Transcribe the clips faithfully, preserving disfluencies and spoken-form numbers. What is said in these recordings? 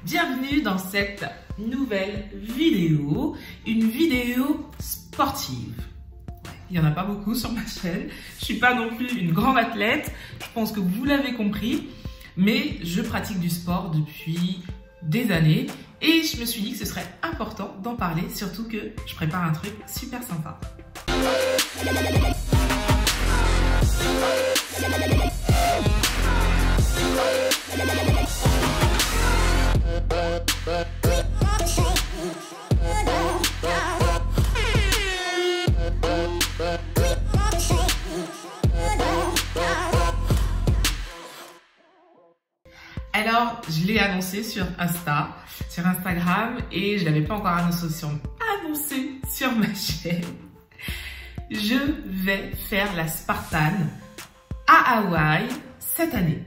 Bienvenue dans cette nouvelle vidéo, une vidéo sportive. Il n'y en a pas beaucoup sur ma chaîne, je ne suis pas non plus une grande athlète, je pense que vous l'avez compris, mais je pratique du sport depuis des années et je me suis dit que ce serait important d'en parler, surtout que je prépare un truc super sympa. Alors, je l'ai annoncé sur Insta, sur Instagram et je ne l'avais pas encore annoncé sur, annoncé sur ma chaîne. Je vais faire la Spartan à Hawaï cette année.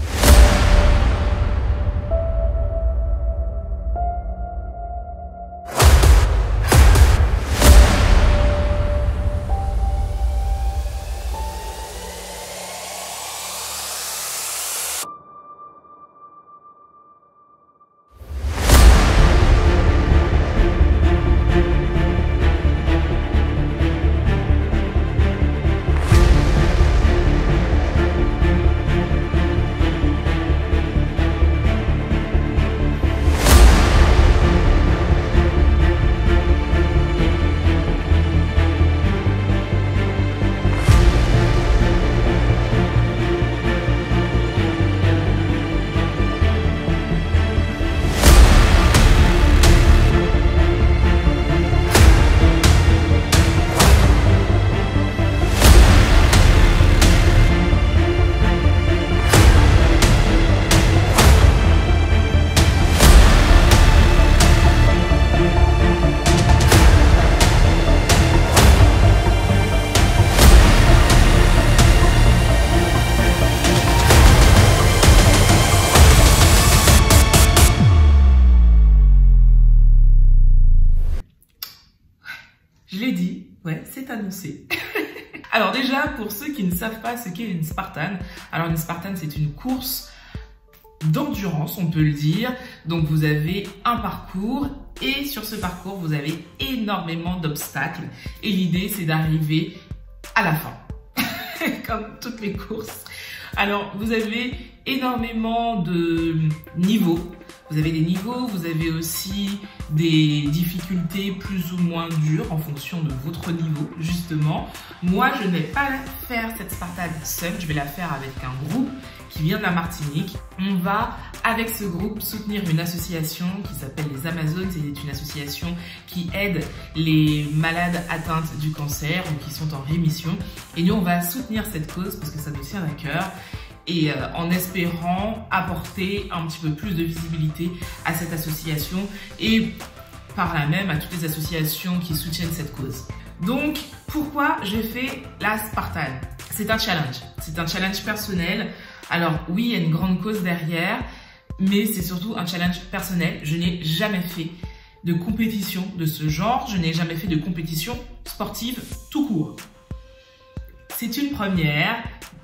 Je l'ai dit, ouais, c'est annoncé. Alors déjà, pour ceux qui ne savent pas ce qu'est une Spartan, alors une Spartan, c'est une course d'endurance, on peut le dire. Donc vous avez un parcours et sur ce parcours, vous avez énormément d'obstacles. Et l'idée, c'est d'arriver à la fin, comme toutes les courses. Alors, vous avez énormément de niveaux. Vous avez des niveaux, vous avez aussi des difficultés plus ou moins dures en fonction de votre niveau, justement. Moi, je ne vais pas faire cette Spartan seule, je vais la faire avec un groupe qui vient de la Martinique. On va, avec ce groupe, soutenir une association qui s'appelle les Amazones. C'est une association qui aide les malades atteintes du cancer ou qui sont en rémission. Et nous, on va soutenir cette cause parce que ça nous tient à cœur. Et euh, en espérant apporter un petit peu plus de visibilité à cette association et par là même à toutes les associations qui soutiennent cette cause. Donc, pourquoi j'ai fait la Spartan? C'est un challenge, c'est un challenge personnel. Alors oui, il y a une grande cause derrière, mais c'est surtout un challenge personnel. Je n'ai jamais fait de compétition de ce genre, je n'ai jamais fait de compétition sportive tout court. C'est une première.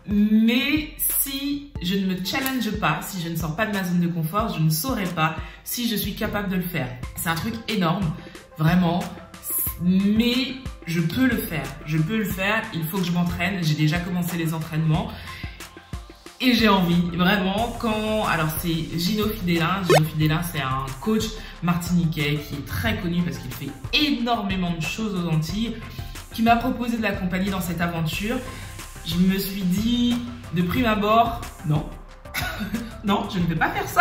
Mais si je ne me challenge pas, si je ne sors pas de ma zone de confort, je ne saurais pas si je suis capable de le faire. C'est un truc énorme, vraiment, mais je peux le faire. Je peux le faire, il faut que je m'entraîne. J'ai déjà commencé les entraînements et j'ai envie, vraiment. Quand, alors c'est Gino Fidelin, Gino Fidelin c'est un coach martiniquais qui est très connu parce qu'il fait énormément de choses aux Antilles, qui m'a proposé de l'accompagner dans cette aventure. Je me suis dit de prime abord, non, non, je ne vais pas faire ça.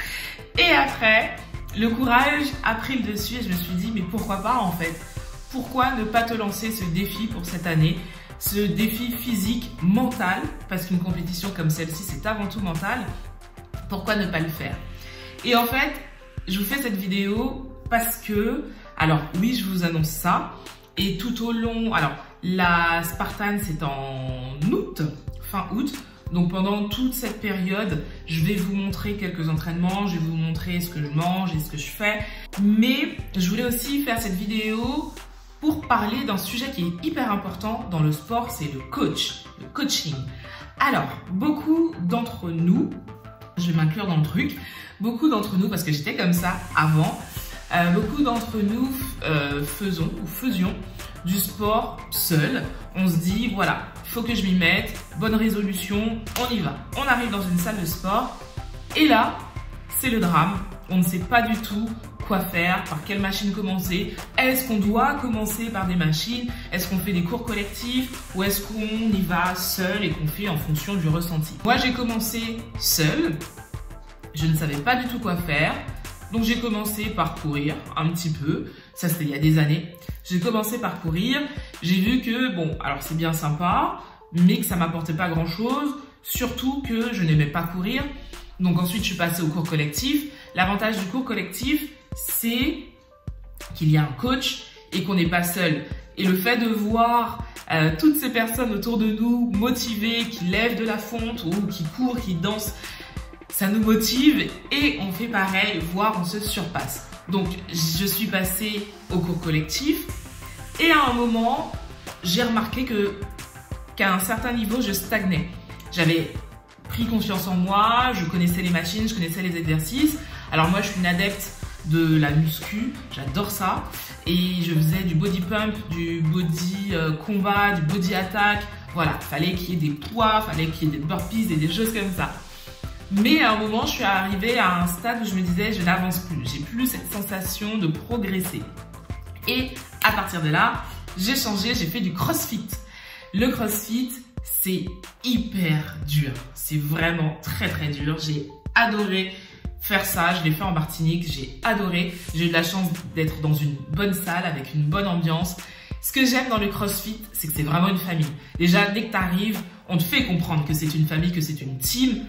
Et après, le courage a pris le dessus et je me suis dit, mais pourquoi pas en fait? Pourquoi ne pas te lancer ce défi pour cette année? Ce défi physique, mental, parce qu'une compétition comme celle-ci, c'est avant tout mental. Pourquoi ne pas le faire? Et en fait, je vous fais cette vidéo parce que, alors oui, je vous annonce ça. Et tout au long, alors la Spartan c'est en août, fin août. Donc pendant toute cette période, je vais vous montrer quelques entraînements, je vais vous montrer ce que je mange et ce que je fais. Mais je voulais aussi faire cette vidéo pour parler d'un sujet qui est hyper important dans le sport, c'est le coach, le coaching. Alors, beaucoup d'entre nous je vais m'inclure dans le truc. Beaucoup d'entre nous, parce que j'étais comme ça avant, euh, beaucoup d'entre nous euh, faisons ou faisions du sport seul. On se dit, voilà, il faut que je m'y mette, bonne résolution, on y va. On arrive dans une salle de sport et là, c'est le drame. On ne sait pas du tout quoi faire, par quelle machine commencer. Est-ce qu'on doit commencer par des machines? Est-ce qu'on fait des cours collectifs? Ou est-ce qu'on y va seul et qu'on fait en fonction du ressenti? Moi, j'ai commencé seul. Je ne savais pas du tout quoi faire. Donc, j'ai commencé par courir un petit peu. Ça, c'était il y a des années. J'ai commencé par courir. J'ai vu que, bon, alors c'est bien sympa, mais que ça m'apportait pas grand-chose. Surtout que je n'aimais pas courir. Donc ensuite, je suis passée au cours collectif. L'avantage du cours collectif, c'est qu'il y a un coach et qu'on n'est pas seul. Et le fait de voir euh, toutes ces personnes autour de nous motivées, qui lèvent de la fonte ou qui courent, qui dansent, ça nous motive et on fait pareil, voire on se surpasse. Donc, je suis passée au cours collectif et à un moment, j'ai remarqué que qu'à un certain niveau, je stagnais. J'avais pris confiance en moi, je connaissais les machines, je connaissais les exercices. Alors moi, je suis une adepte de la muscu, j'adore ça. Et je faisais du body pump, du body euh, combat, du body attack. Voilà, fallait qu'il y ait des poids, fallait qu'il y ait des burpees et des choses comme ça. Mais à un moment, je suis arrivée à un stade où je me disais, je n'avance plus. J'ai plus cette sensation de progresser. Et à partir de là, j'ai changé, j'ai fait du crossfit. Le crossfit, c'est hyper dur. C'est vraiment très très dur. J'ai adoré faire ça. Je l'ai fait en Martinique. J'ai adoré. J'ai eu de la chance d'être dans une bonne salle avec une bonne ambiance. Ce que j'aime dans le CrossFit, c'est que c'est vraiment une famille. Déjà, dès que tu arrives, on te fait comprendre que c'est une famille, que c'est une team.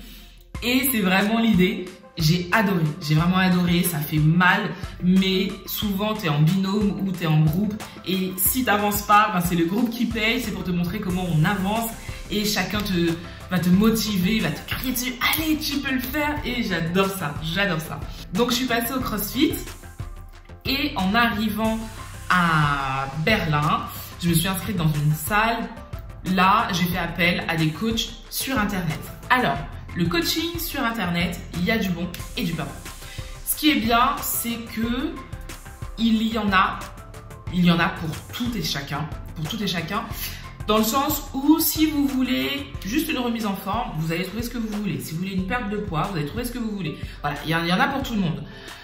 Et c'est vraiment l'idée. J'ai adoré. J'ai vraiment adoré. Ça fait mal. Mais souvent, tu es en binôme ou tu es en groupe. Et si tu n'avances pas, ben c'est le groupe qui paye. C'est pour te montrer comment on avance. Et chacun te, va te motiver, va te crier dessus. Allez, tu peux le faire. Et j'adore ça. J'adore ça. Donc, je suis passée au CrossFit. Et en arrivant à Berlin, je me suis inscrite dans une salle. Là, j'ai fait appel à des coachs sur Internet. Alors, le coaching sur Internet, il y a du bon et du pas bon. Ce qui est bien, c'est que il y en a, il y en a pour tout et chacun, pour tout et chacun, dans le sens où si vous voulez juste une remise en forme, vous allez trouver ce que vous voulez. Si vous voulez une perte de poids, vous allez trouver ce que vous voulez. Voilà, il y en a pour tout le monde.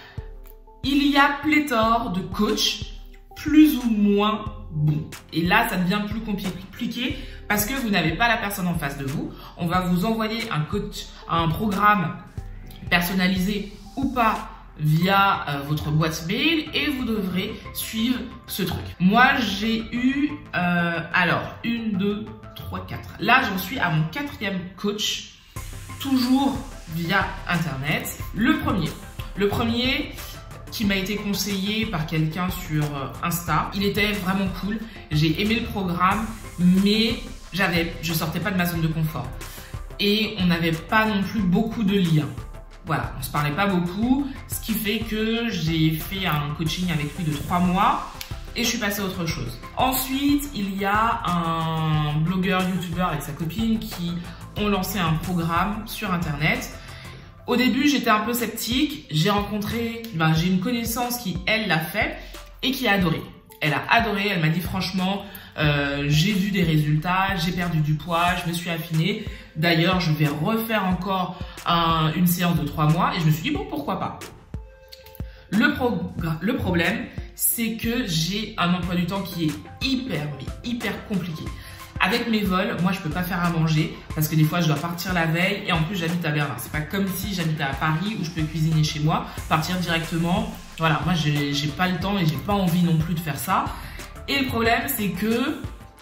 Il y a pléthore de coachs plus ou moins bons. Et là, ça devient plus compliqué parce que vous n'avez pas la personne en face de vous. On va vous envoyer un coach, un programme personnalisé ou pas via euh, votre boîte mail et vous devrez suivre ce truc. Moi, j'ai eu, euh, alors, une, deux, trois, quatre. Là, j'en suis à mon quatrième coach, toujours via Internet. Le premier, le premier qui m'a été conseillé par quelqu'un sur Insta. Il était vraiment cool. J'ai aimé le programme, mais j'avais, je sortais pas de ma zone de confort. Et on n'avait pas non plus beaucoup de liens. Voilà, on se parlait pas beaucoup, ce qui fait que j'ai fait un coaching avec lui de trois mois et je suis passée à autre chose. Ensuite, il y a un blogueur, youtubeur avec sa copine qui ont lancé un programme sur Internet. Au début, j'étais un peu sceptique. J'ai rencontré, ben, j'ai une connaissance qui, elle, l'a fait et qui a adoré. Elle a adoré, elle m'a dit franchement, euh, j'ai vu des résultats, j'ai perdu du poids, je me suis affinée. D'ailleurs, je vais refaire encore un, une séance de trois mois et je me suis dit, bon, pourquoi pas. Le, pro le problème, c'est que j'ai un emploi du temps qui est hyper, mais hyper compliqué. Avec mes vols, moi je peux pas faire à manger parce que des fois je dois partir la veille et en plus j'habite à Berlin. C'est pas comme si j'habitais à Paris où je peux cuisiner chez moi, partir directement. Voilà, moi j'ai pas le temps et j'ai pas envie non plus de faire ça. Et le problème c'est que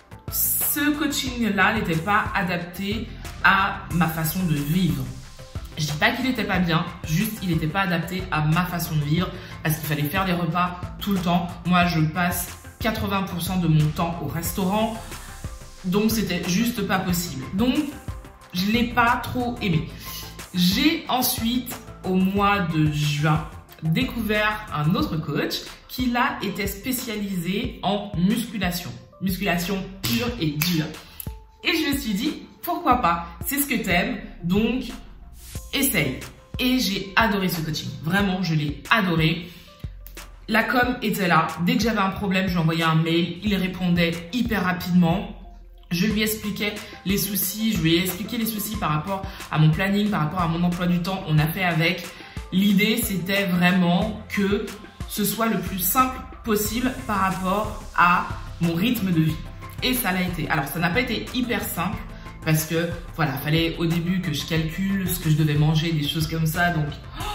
ce coaching là n'était pas adapté à ma façon de vivre. Je dis pas qu'il était pas bien, juste il n'était pas adapté à ma façon de vivre parce qu'il fallait faire des repas tout le temps. Moi je passe quatre-vingts pour cent de mon temps au restaurant. Donc, c'était juste pas possible. Donc, je l'ai pas trop aimé. J'ai ensuite, au mois de juin, découvert un autre coach qui, là, était spécialisé en musculation. Musculation pure et dure. Et je me suis dit, pourquoi pas? C'est ce que t'aimes, donc essaye. et j'ai adoré ce coaching. Vraiment, je l'ai adoré. La com était là. Dès que j'avais un problème, je lui envoyais un mail. Il répondait hyper rapidement. Je lui expliquais les soucis. Je lui ai expliqué les soucis par rapport à mon planning, par rapport à mon emploi du temps. On a fait avec. L'idée, c'était vraiment que ce soit le plus simple possible par rapport à mon rythme de vie. Et ça l'a été. Alors, ça n'a pas été hyper simple parce que, voilà, il fallait au début que je calcule ce que je devais manger, des choses comme ça. Donc,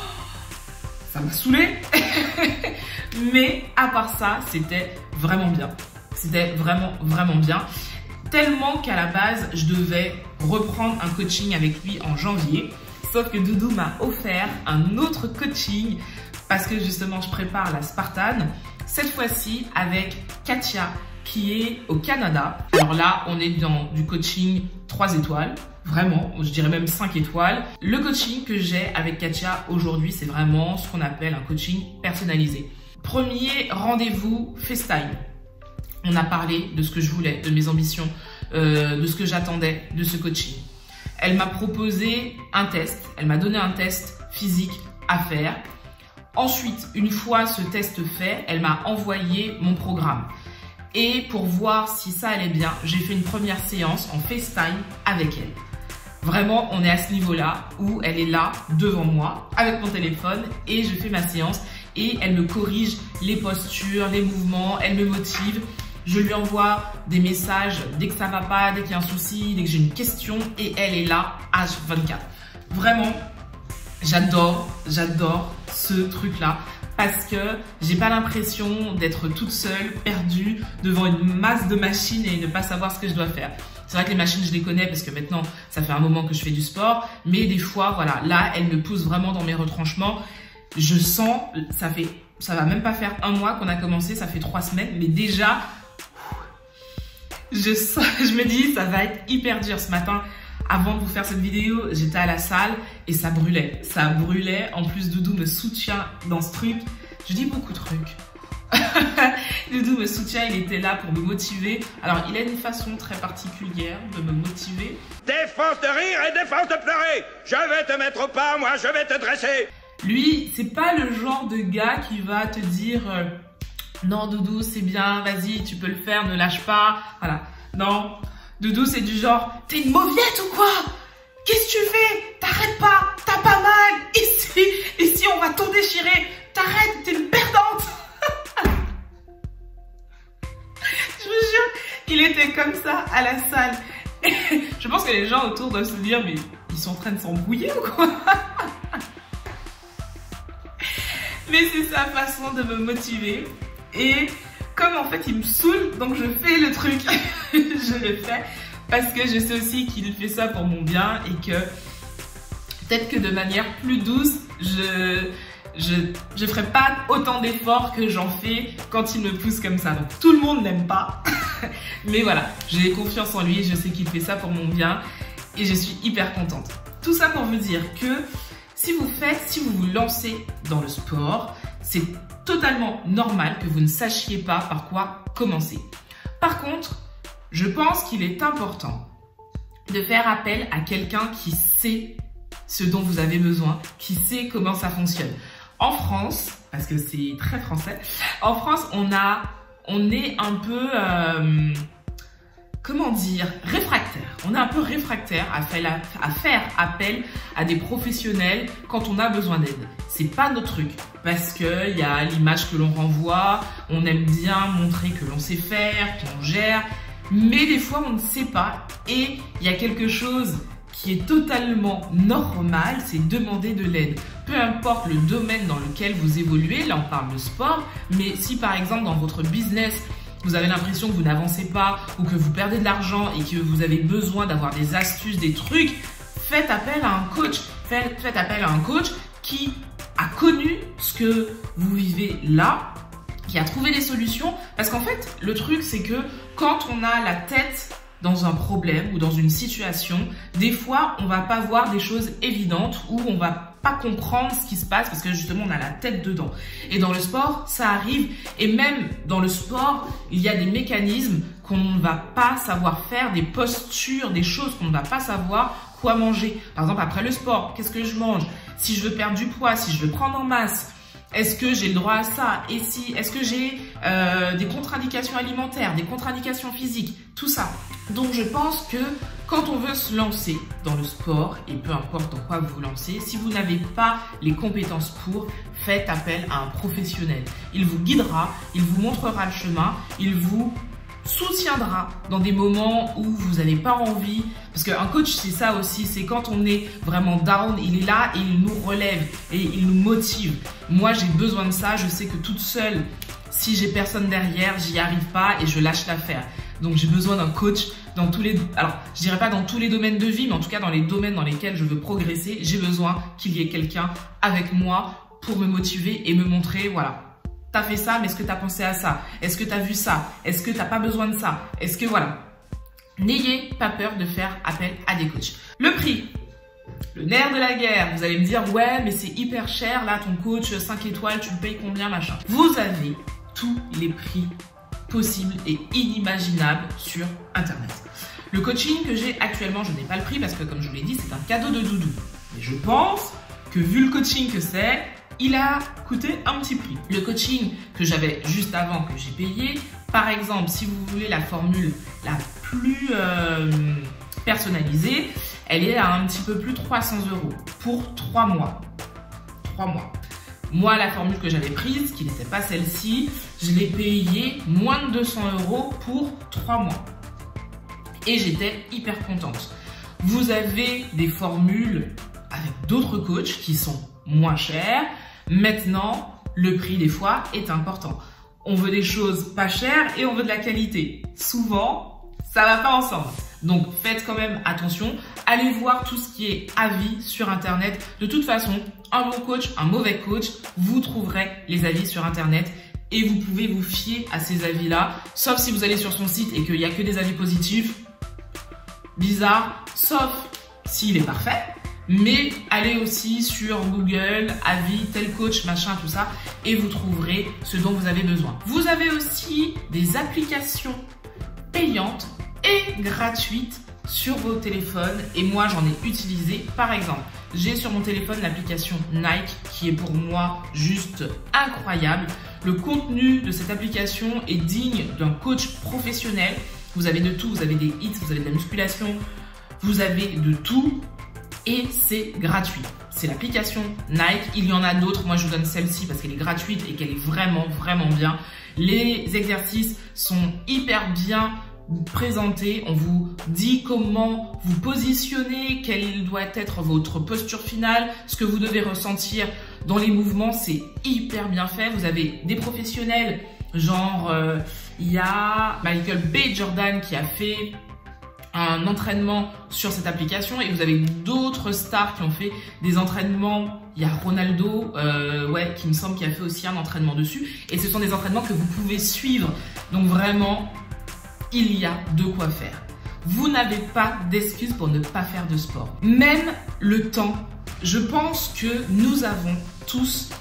ça m'a saoulée. Mais à part ça, c'était vraiment bien. C'était vraiment, vraiment bien. Tellement qu'à la base, je devais reprendre un coaching avec lui en janvier. Sauf que Doudou m'a offert un autre coaching parce que justement, je prépare la Spartan. Cette fois-ci avec Katia qui est au Canada. Alors là, on est dans du coaching trois étoiles. Vraiment, je dirais même cinq étoiles. Le coaching que j'ai avec Katia aujourd'hui, c'est vraiment ce qu'on appelle un coaching personnalisé. Premier rendez-vous FaceTime. On a parlé de ce que je voulais, de mes ambitions, euh, de ce que j'attendais de ce coaching. Elle m'a proposé un test. Elle m'a donné un test physique à faire. Ensuite, une fois ce test fait, elle m'a envoyé mon programme. Et pour voir si ça allait bien, j'ai fait une première séance en FaceTime avec elle. Vraiment, on est à ce niveau-là où elle est là devant moi avec mon téléphone et je fais ma séance et elle me corrige les postures, les mouvements, elle me motive. Je lui envoie des messages dès que ça va pas, dès qu'il y a un souci, dès que j'ai une question et elle est là H vingt-quatre. Vraiment, j'adore, j'adore ce truc-là parce que j'ai pas l'impression d'être toute seule, perdue devant une masse de machines et ne pas savoir ce que je dois faire. C'est vrai que les machines, je les connais parce que maintenant, ça fait un moment que je fais du sport. Mais des fois, voilà, là, elle me pousse vraiment dans mes retranchements. Je sens, ça fait, ça va même pas faire un mois qu'on a commencé, ça fait trois semaines. Mais déjà, je, sens, je me dis, ça va être hyper dur. Ce matin, avant de vous faire cette vidéo, j'étais à la salle et ça brûlait. Ça brûlait. En plus, Doudou me soutient dans ce truc. Je dis beaucoup de trucs. Doudou me soutient, il était là pour me motiver. Alors, il a une façon très particulière de me motiver. Défense de rire et défense de pleurer. Je vais te mettre au pas, moi, je vais te dresser. Lui, c'est pas le genre de gars qui va te dire euh, non, Doudou, c'est bien, vas-y, tu peux le faire, ne lâche pas. Voilà. Non, Doudou, c'est du genre, t'es une mauviette ou quoi? Qu'est-ce que tu fais? T'arrêtes pas, t'as pas mal. Ici, ici, on va tout déchirer. T'arrêtes, t'es une perdante. Je vous jure, il était comme ça à la salle. Je pense que les gens autour doivent se dire, mais ils sont en train de s'embrouiller ou quoi? Mais c'est sa façon de me motiver. Et comme en fait il me saoule, donc je fais le truc. Je le fais parce que je sais aussi qu'il fait ça pour mon bien et que peut-être que de manière plus douce, je... Je ne ferai pas autant d'efforts que j'en fais quand il me pousse comme ça. Donc tout le monde n'aime pas. Mais voilà, j'ai confiance en lui. Je sais qu'il fait ça pour mon bien. Et je suis hyper contente. Tout ça pour vous dire que si vous faites, si vous vous lancez dans le sport, c'est totalement normal que vous ne sachiez pas par quoi commencer. Par contre, je pense qu'il est important de faire appel à quelqu'un qui sait ce dont vous avez besoin, qui sait comment ça fonctionne. En France, parce que c'est très français, en France, on a, on est un peu, euh, comment dire, réfractaire. On est un peu réfractaire à faire, à faire appel à des professionnels quand on a besoin d'aide. C'est pas notre truc, parce qu'il y a l'image que l'on renvoie, on aime bien montrer que l'on sait faire, qu'on gère, mais des fois on ne sait pas et il y a quelque chose qui est totalement normal, c'est demander de l'aide. Peu importe le domaine dans lequel vous évoluez, là on parle de sport, mais si par exemple dans votre business, vous avez l'impression que vous n'avancez pas ou que vous perdez de l'argent et que vous avez besoin d'avoir des astuces, des trucs, faites appel à un coach. Faites, faites appel à un coach qui a connu ce que vous vivez là, qui a trouvé des solutions. Parce qu'en fait, le truc c'est que quand on a la tête dans un problème ou dans une situation, des fois, on va pas voir des choses évidentes ou on va pas comprendre ce qui se passe parce que justement, on a la tête dedans. Et dans le sport, ça arrive. Et même dans le sport, il y a des mécanismes qu'on ne va pas savoir faire, des postures, des choses qu'on ne va pas savoir, quoi manger. Par exemple, après le sport, qu'est-ce que je mange? Si je veux perdre du poids, si je veux prendre en masse, est-ce que j'ai le droit à ça? Et si, est-ce que j'ai euh, des contre-indications alimentaires, des contre-indications physiques, tout ça. Donc je pense que quand on veut se lancer dans le sport, et peu importe dans quoi vous vous lancez, si vous n'avez pas les compétences pour, faites appel à un professionnel. Il vous guidera, il vous montrera le chemin, il vous soutiendra dans des moments où vous n'avez pas envie, parce qu'un coach c'est ça aussi, c'est quand on est vraiment down, il est là et il nous relève et il nous motive. Moi j'ai besoin de ça, je sais que toute seule, si j'ai personne derrière, j'y arrive pas et je lâche l'affaire. Donc j'ai besoin d'un coach dans tous les, alors je dirais pas dans tous les domaines de vie, mais en tout cas dans les domaines dans lesquels je veux progresser, j'ai besoin qu'il y ait quelqu'un avec moi pour me motiver et me montrer, voilà. T'as fait ça, mais est-ce que t'as pensé à ça? Est-ce que t'as vu ça? Est-ce que t'as pas besoin de ça? Est-ce que voilà. N'ayez pas peur de faire appel à des coachs. Le prix, le nerf de la guerre. Vous allez me dire, ouais, mais c'est hyper cher, là, ton coach cinq étoiles, tu le payes combien, machin? Vous avez tous les prix possibles et inimaginables sur Internet. Le coaching que j'ai actuellement, je n'ai pas le prix parce que, comme je vous l'ai dit, c'est un cadeau de doudou. Mais je pense que vu le coaching que c'est, il a coûté un petit prix. Le coaching que j'avais juste avant, que j'ai payé, par exemple, si vous voulez la formule la plus euh, personnalisée, elle est à un petit peu plus de trois cents euros pour trois mois. trois mois. Moi, la formule que j'avais prise, qui n'était pas celle-ci, je l'ai payée moins de deux cents euros pour trois mois. Et j'étais hyper contente. Vous avez des formules avec d'autres coachs qui sont moins chers. Maintenant, le prix des fois est important. On veut des choses pas chères et on veut de la qualité. Souvent, ça va pas ensemble. Donc, faites quand même attention. Allez voir tout ce qui est avis sur Internet. De toute façon, un bon coach, un mauvais coach, vous trouverez les avis sur Internet et vous pouvez vous fier à ces avis-là. Sauf si vous allez sur son site et qu'il n'y a que des avis positifs. Bizarre. Sauf s'il est parfait. Mais allez aussi sur Google, avis, tel coach, machin, tout ça, et vous trouverez ce dont vous avez besoin. Vous avez aussi des applications payantes et gratuites sur vos téléphones, et moi j'en ai utilisé. Par exemple, j'ai sur mon téléphone l'application Nike qui est pour moi juste incroyable. Le contenu de cette application est digne d'un coach professionnel. Vous avez de tout, vous avez des hits, vous avez de la musculation, vous avez de tout. Et c'est gratuit. C'est l'application Nike. Il y en a d'autres. Moi, je vous donne celle-ci parce qu'elle est gratuite et qu'elle est vraiment, vraiment bien. Les exercices sont hyper bien présentés. On vous dit comment vous positionner, quelle doit être votre posture finale, ce que vous devez ressentir dans les mouvements. C'est hyper bien fait. Vous avez des professionnels, genre, euh, il y a Michael B. Jordan qui a fait un entraînement sur cette application et vous avez d'autres stars qui ont fait des entraînements. Il y a Ronaldo, euh, ouais, qui me semble qu'il a fait aussi un entraînement dessus et ce sont des entraînements que vous pouvez suivre. Donc vraiment, il y a de quoi faire. Vous n'avez pas d'excuses pour ne pas faire de sport. Même le temps, je pense que nous avons tous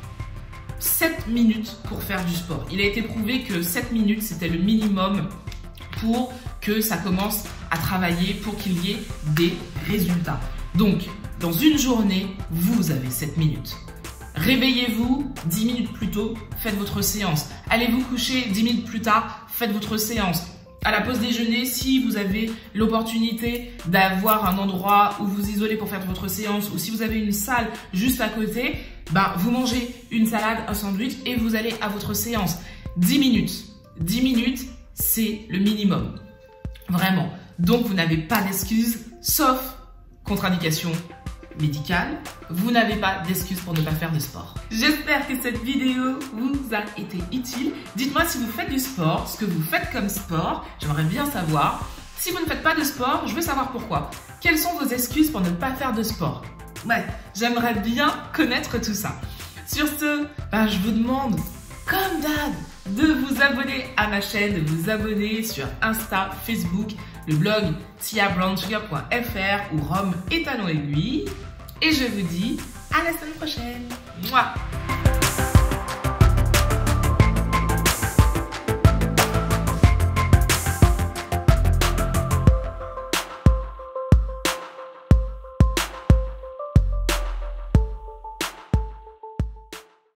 sept minutes pour faire du sport. Il a été prouvé que sept minutes, c'était le minimum pour que ça commence à travailler, pour qu'il y ait des résultats. Donc, dans une journée, vous avez sept minutes. Réveillez-vous dix minutes plus tôt, faites votre séance. Allez vous coucher dix minutes plus tard, faites votre séance. À la pause déjeuner, si vous avez l'opportunité d'avoir un endroit où vous isoler pour faire votre séance, ou si vous avez une salle juste à côté, ben, vous mangez une salade, un sandwich et vous allez à votre séance. dix minutes. dix minutes, c'est le minimum. Vraiment. Donc, vous n'avez pas d'excuses, sauf contre-indication médicale. Vous n'avez pas d'excuses pour ne pas faire de sport. J'espère que cette vidéo vous a été utile. Dites-moi si vous faites du sport, ce que vous faites comme sport. J'aimerais bien savoir. Si vous ne faites pas de sport, je veux savoir pourquoi. Quelles sont vos excuses pour ne pas faire de sport? Ouais, j'aimerais bien connaître tout ça. Sur ce, ben, je vous demande, comme d'hab, de vous abonner à ma chaîne, de vous abonner sur Insta, Facebook, le blog tia brown sugar point f r ou Rome et talons aiguilles. Et je vous dis à la semaine prochaine. Mouah.